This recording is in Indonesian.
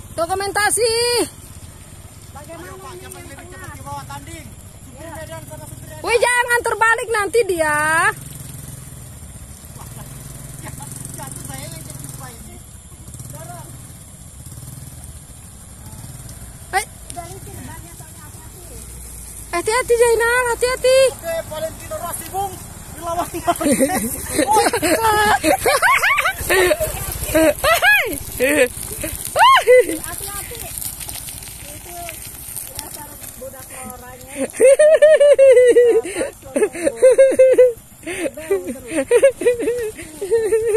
Dokumentasi. Wih, jangan terbalik nanti dia. Hati-hati Zainal, hati-hati. Oke, Valentino Rossi Bung. Dilawan. Hati-hati. Itu dasar budak loranya. Terus